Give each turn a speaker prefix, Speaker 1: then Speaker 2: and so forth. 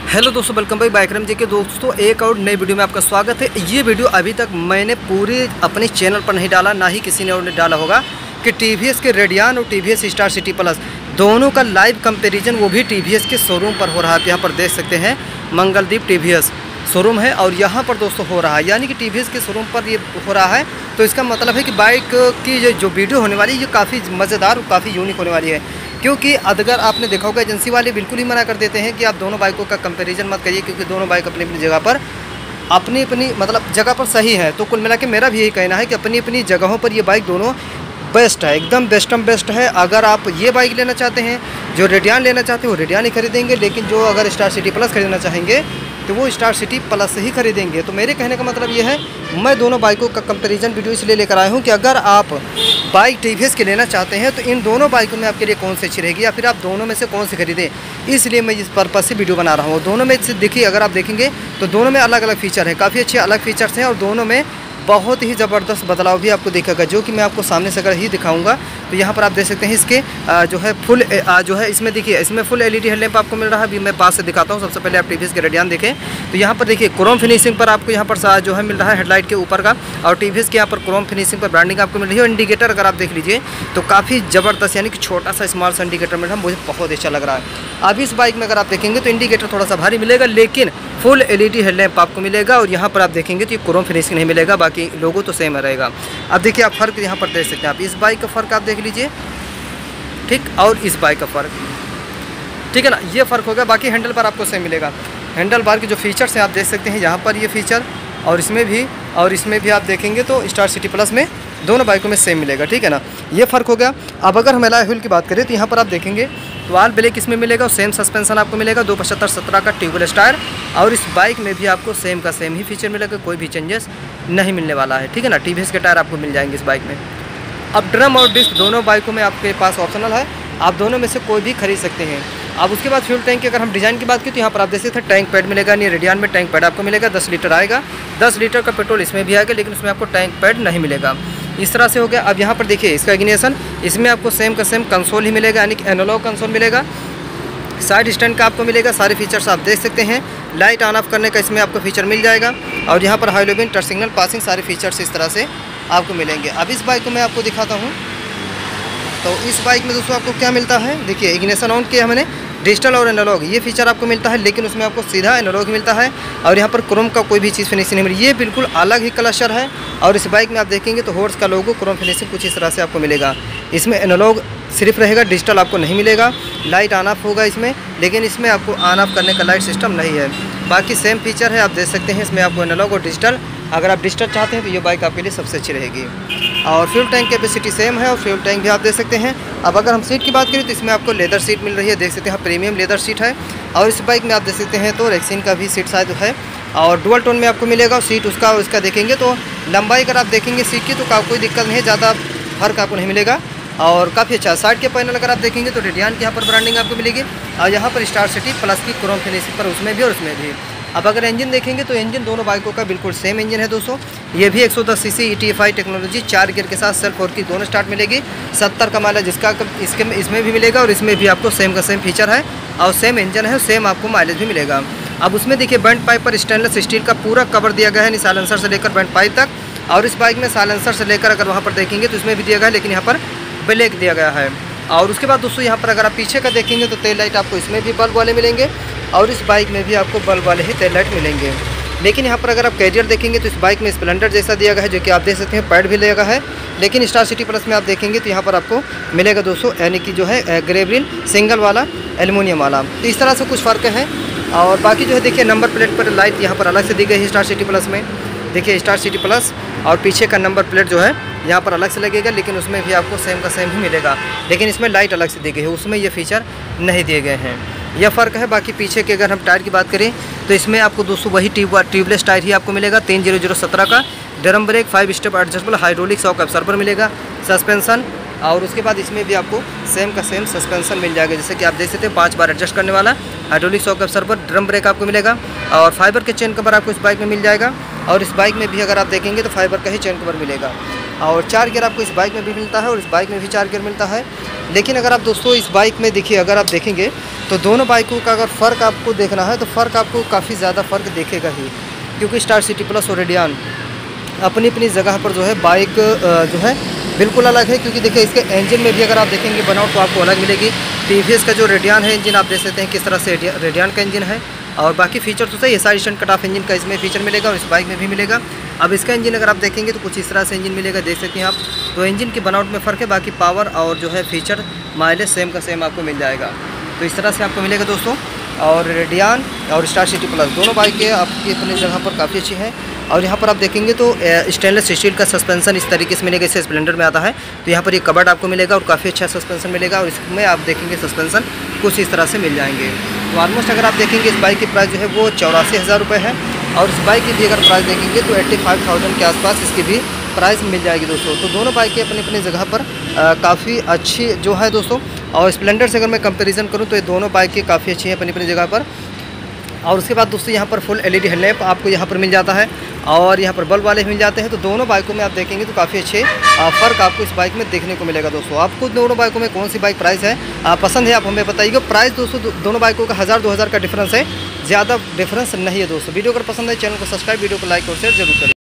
Speaker 1: Hello दोस्तों, welcome भाई बाइकरम जी के दोस्तों एक और नई वीडियो में आपका स्वागत है। ये वीडियो अभी तक मैंने पूरे अपने चैनल पर नहीं डाला, ना ही किसी ने और ने डाला होगा कि टीवीएस के रेडियन और टीवीएस स्टार सिटी प्लस दोनों का लाइव कंपैरिजन वो भी टीवीएस के शोरूम पर हो रहा है। यहाँ पर देख सकते हैं मंगलदीप टीवीएस शोरूम है और यहाँ पर दोस्तों हो रहा है, यानी कि टीवीएस के शोरूम पर ये हो रहा है। तो इसका मतलब है कि बाइक की जो वीडियो होने वाली है ये काफ़ी मज़ेदार और काफ़ी यूनिक होने वाली है। क्योंकि अगर आपने देखा होगा एजेंसी वाले बिल्कुल ही मना कर देते हैं कि आप दोनों बाइकों का कंपैरिजन मत करिए, क्योंकि दोनों बाइक अपनी अपनी जगह पर अपनी मतलब जगह पर सही है। तो कुल मिला के मेरा भी यही कहना है कि अपनी अपनी जगहों पर ये बाइक दोनों बेस्ट है, एकदम बेस्ट है। अगर आप ये बाइक लेना चाहते हैं, जो रेडियन लेना चाहते हैं वो रेडियन ही खरीदेंगे, लेकिन जो अगर स्टार सिटी प्लस खरीदना चाहेंगे तो वो स्टार सिटी प्लस ही खरीदेंगे। तो मेरे कहने का मतलब ये है, मैं दोनों बाइकों का कंपैरिजन वीडियो इसलिए लेकर आया हूँ कि अगर आप बाइक टीवीएस की लेना चाहते हैं तो इन दोनों बाइकों में आपके लिए कौन सी अच्छी रहेगी, या फिर आप दोनों में से कौन सी खरीदें, इसलिए मैं इस पर्पज़ से वीडियो बना रहा हूँ। दोनों में से देखिए, अगर आप देखेंगे तो दोनों में अलग अलग फीचर हैं, काफ़ी अच्छे अलग फीचर्स हैं और दोनों में बहुत ही ज़बरदस्त बदलाव भी आपको दिखेगा, जो कि मैं आपको सामने से अगर ही दिखाऊंगा। तो यहाँ पर आप देख सकते हैं इसके जो है फुल जो है इसमें देखिए, इसमें फुल एलईडी हेडलैम्प आपको मिल रहा है। अभी मैं पास से दिखाता हूँ। सबसे पहले आप टीवीएस के रेडियन देखें तो यहाँ पर देखिए क्रोम फिनिशिंग पर आपको यहाँ पर जो है मिल रहा है हेडलाइट के ऊपर का, और टीवीएस के यहाँ पर क्रोम फिनिशिंग पर ब्रांडिंग आपको मिल रही है। और इंडिकेटर अगर आप देख लीजिए तो काफ़ी ज़बरदस्त, यानी कि छोटा सा स्मॉल सा इंडिकेटर मिल रहा है, मुझे बहुत अच्छा लग रहा है। अब इस बाइक में अगर आप देखेंगे तो इंडिकेटर थोड़ा सा भारी मिलेगा, लेकिन फुल एलईडी हेडलैम्प आपको मिलेगा। और यहाँ पर आप देखेंगे तो ये क्रोम फिनिशिंग नहीं मिलेगा, बाकी लोगो तो सेम रहेगा। अब देखिए आप फ़र्क यहाँ पर देख सकते हैं, आप इस बाइक का फ़र्क आप देख लीजिए, ठीक, और इस बाइक का फ़र्क, ठीक है ना, ये फ़र्क होगा। बाकी हैंडल बार आपको सेम मिलेगा। हैंडल बार के जो फीचर्स हैं आप देख सकते हैं यहाँ पर ये फीचर, और इसमें भी आप देखेंगे तो स्टार सिटी प्लस में दोनों बाइकों में सेम मिलेगा, ठीक है ना, ये फ़र्क हो गया। अब अगर हम एलॉय व्हील की बात करें तो यहाँ पर आप देखेंगे तो ऑल ब्लैक इसमें मिलेगा और सेम सस्पेंशन आपको मिलेगा, 275/17 का ट्यूबलेस टायर। और इस बाइक में भी आपको सेम का सेम ही फीचर मिलेगा, कोई भी चेंजेस नहीं मिलने वाला है, ठीक है ना। टीवीएस के टायर आपको मिल जाएंगे इस बाइक में। अब ड्रम और डिस्क दोनों बाइकों में आपके पास ऑप्शनल है, आप दोनों में से कोई भी खरीद सकते हैं। अब उसके बाद फ्यूल टैंक की अगर हम डिज़ाइन की बात करें तो यहाँ पर आप देख सकते हैं टैंक पैड मिलेगा, नहीं रेडियन में टैंक पैड आपको मिलेगा, 10 लीटर आएगा। 10 लीटर का पेट्रोल इसमें भी आएगा, लेकिन उसमें आपको टैंक पैड नहीं मिलेगा। इस तरह से हो गया। अब यहाँ पर देखिए इसका इग्निशन, इसमें आपको सेम का सेम कंसोल ही मिलेगा, यानी कि एनालॉग कंसोल मिलेगा। साइड स्टैंड का आपको मिलेगा, सारे फीचर्स आप देख सकते हैं। लाइट ऑन ऑफ करने का इसमें आपको फीचर मिल जाएगा, और यहाँ पर हाइलोबिन टच सिग्नल पासिंग सारे फीचर्स इस तरह से आपको मिलेंगे। अब इस बाइक को मैं आपको दिखाता हूँ। तो इस बाइक में दोस्तों आपको क्या मिलता है, देखिए इग्निशन ऑन किया मैंने, डिजिटल और एनालॉग ये फीचर आपको मिलता है, लेकिन उसमें आपको सीधा एनालॉग मिलता है। और यहाँ पर क्रोम का कोई भी चीज़ फिनिशिंग नहीं मिली, ये बिल्कुल अलग ही क्लस्टर है। और इस बाइक में आप देखेंगे तो हॉर्स का लोगो, क्रोम फिनिशिंग कुछ इस तरह से आपको मिलेगा। इसमें एनालॉग सिर्फ रहेगा, डिजिटल आपको नहीं मिलेगा। लाइट ऑन ऑफ होगा इसमें, लेकिन इसमें आपको ऑन ऑफ करने का लाइट सिस्टम नहीं है। बाकी सेम फीचर है, आप देख सकते हैं। इसमें आपको एनालॉग और डिजिटल, अगर आप डिजिटल चाहते हैं तो ये बाइक आपके लिए सबसे अच्छी रहेगी। और फ्यूल टैंक कैपेसिटी सेम है, और फ्यूल टैंक भी आप देख सकते हैं। अब अगर हम सीट की बात करें तो इसमें आपको लेदर सीट मिल रही है, देख सकते हैं, प्रीमियम लेदर सीट है। और इस बाइक में आप देख सकते हैं तो रेक्सिन का भी सीट साइज है, और डुअल टोन में आपको मिलेगा। और सीट उसका और इसका देखेंगे तो लंबाई अगर आप देखेंगे सीट की तो कोई दिक्कत नहीं है, ज़्यादा फर्क आपको नहीं मिलेगा, और काफ़ी अच्छा। साइड के पैनल अगर आप देखेंगे तो रेडियन की यहाँ पर ब्रांडिंग आपको मिलेगी, और यहाँ पर स्टार सिटी प्लस की क्रोम फिनिशिंग पर उसमें भी और उसमें भी। अब अगर इंजन देखेंगे तो इंजन दोनों बाइकों का बिल्कुल सेम इंजन है दोस्तों। ये भी 110 सीसी ETFI टेक्नोलॉजी 4 गियर के साथ सेल्फ 4 की दोनों स्टार्ट मिलेगी। 70 का माइलेज जिसका इसमें भी मिलेगा, और इसमें भी आपको सेम का सेम फीचर है, और सेम इंजन है, सेम आपको माइलेज भी मिलेगा। अब उसमें देखिए बैंड पाइप पर स्टेनलेस स्टील का पूरा कवर दिया गया है, साइलेंसर से लेकर बैंड पाइप तक। और इस बाइक में साइलेंसर से लेकर अगर वहाँ पर देखेंगे तो इसमें भी दिया गया है, लेकिन यहाँ पर ब्लैक दिया गया है। और उसके बाद दोस्तों यहाँ पर अगर आप पीछे का देखेंगे तो तेल लाइट आपको इसमें भी बल्ब वाले मिलेंगे, और इस बाइक में भी आपको बल्ब वाले ही तेल लाइट मिलेंगे। लेकिन यहाँ पर अगर आप कैरियर देखेंगे तो इस बाइक में स्प्लेंडर जैसा दिया गया है, जो कि आप देख सकते हैं पैड भी लगा है। लेकिन स्टार सिटी प्लस में आप देखेंगे तो यहाँ पर आपको मिलेगा दोस्तों, यानी कि जो है ग्रेवलिन सिंगल वाला एल्युमिनियम वाला। तो इस तरह से कुछ फ़र्क है। और बाकी जो है देखिए नंबर प्लेट पर लाइट यहाँ पर अलग से दी गई है स्टार सिटी प्लस में, देखिए स्टार सिटी प्लस, और पीछे का नंबर प्लेट जो है यहाँ पर अलग से लगेगा, लेकिन उसमें भी आपको सेम का सेम ही मिलेगा, लेकिन इसमें लाइट अलग से दी गई है, उसमें ये फीचर नहीं दिए गए हैं, यह फ़र्क है। बाकी पीछे के अगर हम टायर की बात करें तो इसमें आपको दोस्तों वही ट्यूबलेस टायर ही आपको मिलेगा, 300/17 का। Drum brake, 5 step adjustable hydraulic shock absorber मिलेगा, सस्पेंशन, और उसके बाद इसमें भी आपको सेम का सेम सस्पेंशन मिल जाएगा, जैसे कि आप देख सकते हैं 5 बार एडजस्ट करने वाला hydraulic shock absorber. Drum brake आपको मिलेगा, और फाइबर के चेन कवर आपको इस बाइक में मिल जाएगा। और इस बाइक में भी अगर आप देखेंगे तो फाइबर का ही चेन कवर मिलेगा। और 4 गियर आपको इस बाइक में भी मिलता है और इस बाइक में भी 4 गियर मिलता है। लेकिन अगर आप दोस्तों इस बाइक में देखिए, अगर आप देखेंगे तो दोनों बाइकों का अगर फ़र्क आपको देखना है तो फ़र्क आपको काफ़ी ज़्यादा फ़र्क दिखेगा ही, क्योंकि स्टार सिटी प्लस और रेडियन अपनी अपनी जगह पर जो है बाइक जो है बिल्कुल अलग है। क्योंकि देखिए इसके इंजन में भी अगर आप देखेंगे बनावट तो आपको अलग मिलेगी। टीवीएस का जो रेडियन है इंजन आप देख सकते हैं किस तरह से रेडियन का इंजन है, और बाकी फीचर तो सही है। Side stand cut off engine का इसमें फीचर मिलेगा और इस बाइक में भी मिलेगा। अब इसका इंजन अगर आप देखेंगे तो कुछ इस तरह से इंजन मिलेगा, देख सकते हैं आप। तो इंजन की बनावट में फ़र्क है, बाकी पावर और जो है फीचर माइलेज सेम का सेम आपको मिल जाएगा। तो इस तरह से आपको मिलेगा दोस्तों। और रेडियन और स्टार सिटी प्लस दोनों बाइकें आपकी अपनी जगह पर काफ़ी अच्छी हैं। और यहाँ पर आप देखेंगे तो स्टेनलेस स्टील का सस्पेंशन इस तरीके से मिलेगा, इससे स्प्लेंडर में आता है। तो यहाँ पर ये कबर्ड आपको मिलेगा और काफ़ी अच्छा सस्पेंशन मिलेगा, और इसमें आप देखेंगे सस्पेंशन कुछ इस तरह से मिल जाएंगे। तो ऑलमोस्ट अगर आप देखेंगे इस बाइक की प्राइस जो है वो 84,000 रुपये है, और इस बाइक की भी अगर प्राइस देखेंगे तो 85,000 के आसपास इसकी भी प्राइस मिल जाएगी दोस्तों। तो दोनों बाइकें अपनी अपनी जगह पर काफ़ी अच्छी जो है दोस्तों। और स्प्लेंडर से अगर मैं कंपैरिजन करूं तो ये दोनों बाइकें काफ़ी अच्छी हैं अपनी अपनी जगह पर। और उसके बाद दोस्तों यहाँ पर फुल LED हेडलैम्प आपको यहाँ पर मिल जाता है, और यहाँ पर बल्ब वाले मिल जाते हैं। तो दोनों बाइकों में आप देखेंगे तो काफ़ी अच्छे फ़र्क आपको इस बाइक में देखने को मिलेगा दोस्तों। आपको दोनों बाइकों में कौन सी बाइक प्राइस है पसंद है आप हमें बताइएगा। प्राइस दोस्तों दोनों बाइकों का 1000-2000 का डिफरेंस है, ज़्यादा डिफरेंस नहीं है दोस्तों। वीडियो अगर पसंद है चैनल को सब्सक्राइब, वीडियो को लाइक और शेयर जरूर करें।